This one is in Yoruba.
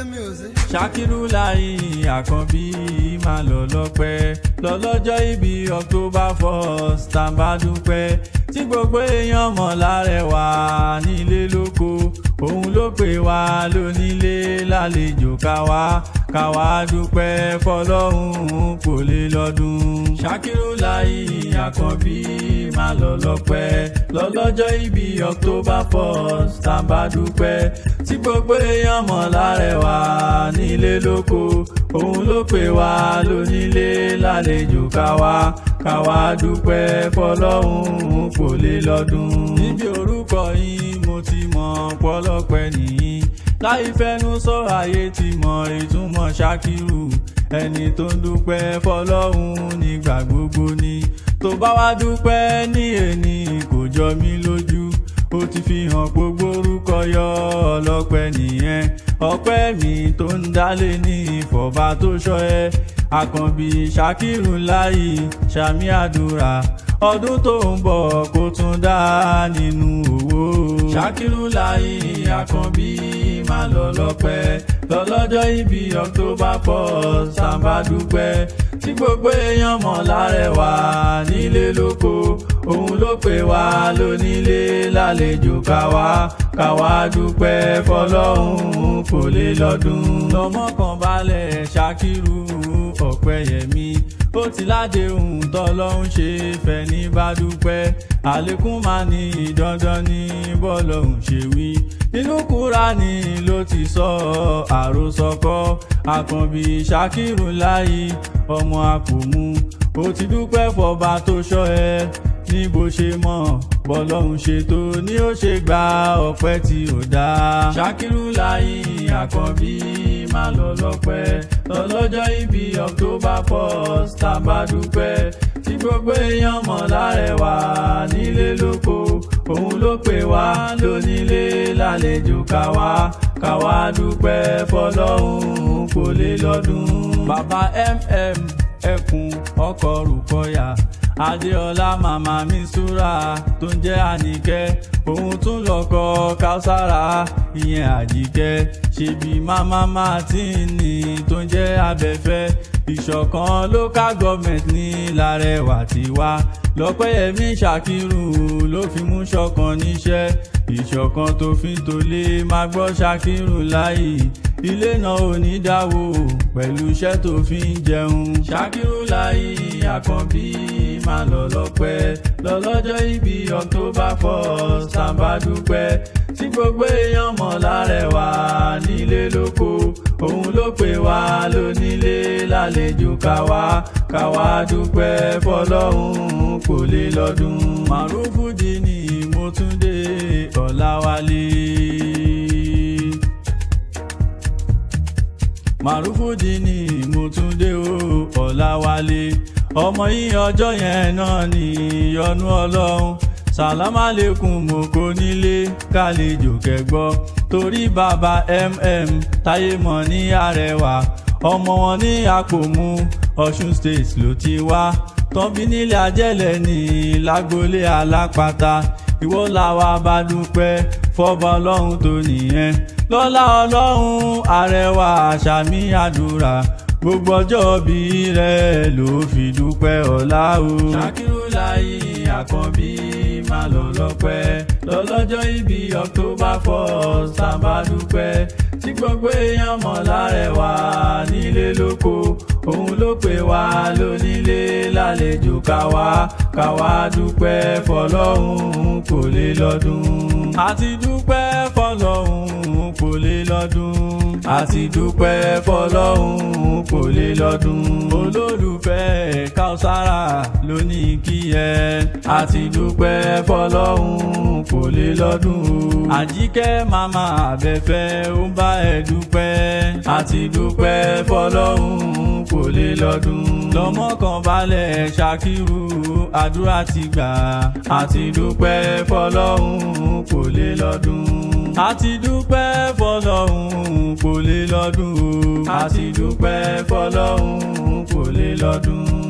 Ṣàkírù láyé àkànbí máa lọ lọ́pẹ́ lọ́lọ́jọ́ ìbí October 1st tàbá dúpẹ́ tí gbogbo èèyàn mọ̀ l'Arewa nílé lóko òun ló pè wá lónílé lálejò káwá dúpẹ́ fọlọ́hun kò lè lọ́dún. Ṣàkírù láyé àkànbí máa lọ lọ́pẹ́ lọ́lọ́jọ́ ìbí October 1st tàbá dúpẹ́ tí gbogbo èèyàn mọ̀ l'Arewa nílé lóko òun ló pè wá lónílé lálejò káwá dúpẹ́ fọlọ́hun kò lè lọ́dún. Níbi orúkọ yìí mo ti mọ̀ pọ́lọ́pẹ́ nìyí láì fẹ́nu sọ ayé ti mọ̀ ìtumọ̀ Ṣàkírù ẹni tó ń dúpẹ́ fọlọ́hun nígbà gbogbo ni tó bá wá dúpẹ́ ní èní kò jọ mí lójú ó ti fi hàn gbogbo orúkọ yọ ọlọ́pẹ́ nìyẹn ọpẹ́ mi tó ń dálé ní ìfọ̀bá tó ṣọ́ ẹ àkànbí Ṣàkírù láyé ṣàmì àdúrà ọdún tó ń bọ̀ kó tún dá nínú owó. Ṣàkírù láyé àkànbí máa lọ lọ́pẹ́ lọ́lọ́jọ́ ìbí October 1st tàbá dúpẹ́ tí gbogbo èèyàn mọ̀ l'Arewa nílé lóko òun ló pè wá lónílé lálejò káwá dúpẹ́ fọlọ́hun kò lè lọ́dún. lọ́mọ kan balẹ̀ Ṣàkírù Ọ̀pẹ́yẹmí ó ti ládéhùn tọ́lọ́hun ṣe fẹ́ ní bá dúpẹ́ àlékún máa ní dandan ní bọ́lọ́hun ṣe wí nínú Kúránì ló ti sọ àròsọ kọ́ àkànbí Ṣàkírù láyé ọmọ àpòmù ó ti dúpẹ́ fọba tó ṣọ́ ẹ ní bó ṣe mọ̀ bọ́lọ́hun ṣètò ní ó ṣe gba ọpẹ́ tí ò dá. Ṣàkírù láyé àkànbí máa lọ lọ́pẹ́ lọ́lọ́jọ́ ìbí October 1st tàbá dúpẹ́ tí gbogbo èèyàn mọ̀ l'Arewa nílé lóko òun ló pè wá lónílé lálejò káwá dúpẹ́ fọlọ́hun kò lè lọ́dún. Bàbá ẹkùn ọkọ̀ Rùkọ́yà Adéọlá màmá mi Súrà tó ń jẹ́ Àníkẹ́ òun tún lọ́kọ Káúsárà ìyẹn Àjíkẹ́ ṣebí màmá Màtínì tó ń jẹ́ Abẹ́fẹ́ ìṣọ̀kan local government ní l'Arewa ti wá lọ́pẹ́yẹmí Ṣàkírù ló fi mú ṣọ̀kan níṣẹ́ ìṣọ̀kan tó fi ń tolé máa gbọ́ Ṣàkírù láyé ilé náà ò ní dáwó pẹ̀lú iṣẹ́ tó fi ń jẹun. Ṣàkírù láyé àkànbí máa lọ lọ́pẹ́ lọ́lọ́jọ́ ìbí October 1st tàbá dúpẹ́ tí gbogbo èèyàn mọ̀ l'Arewa nílé lóko òun ló pè wá lónílé lálejò káwá dúpẹ́ fọlọ́hun kò lè lọ́dún. Màrúfù Dínì mo tún dé Ọláwálé. Màrúfù Dínì mo tún dé Ọláwálé ọmọ yìí ọjọ́ yẹn náà ní ìyọ́nú Ọlọ́run sàlámàlékún mo kó nílé kálejò kẹgbọ́ torí bàbá táyé mọ̀ ní Arewa ọmọ wọn ní Àpòmù Ọ̀ṣun state ló ti wá tọ́bí nílé Ajẹ́lẹ̀ ní lágbolé Alápatà ìwọ làwa bá dúpẹ́ fọba Ọlọ́run tó nìyẹn lọ́lá Ọlọ́run Arewa ṣàmì àdúrà gbogbo ọjọ́ bí rẹ̀ ló fi dúpẹ́ ọlá o. Ṣàkírù láyé àkànbí máa lọ lọ́pẹ́ lọ́lọ́jọ́ ìbí October 1st tàbá dúpẹ́ tí gbogbo èèyàn mọ̀ l'Arewa nílé lóko òun ló pè wá lónílé lálejò káwá dúpẹ́ fọlọ́hun kò lè lọ́dún. àti dúpẹ́ fọlọ́hun kò lè lọ́dún. àti dúpẹ́ fọlọ́hun kò lè lọ́dún. olólùfẹ́ Káúsárà ló ní kí ẹ. àti dúpẹ́ fọlọ́hun kò lè lọ́dún. Àjíkẹ́ màmá Abẹ́fẹ́ ó ń bá ẹ dúpẹ́. àti dúpẹ́ fọlọ́hun kò lè lọ́dún. lọ́mọ kan balẹ̀ Ṣàkírù àdúrà ti gbà. àti dúpẹ́ fọlọ́hun kò lè lọ́dún. àti dúpẹ́ fọlọ́hun kò lè lọ́dún. àti dúpẹ́ fọlọ́hun kò lè lọ́dún.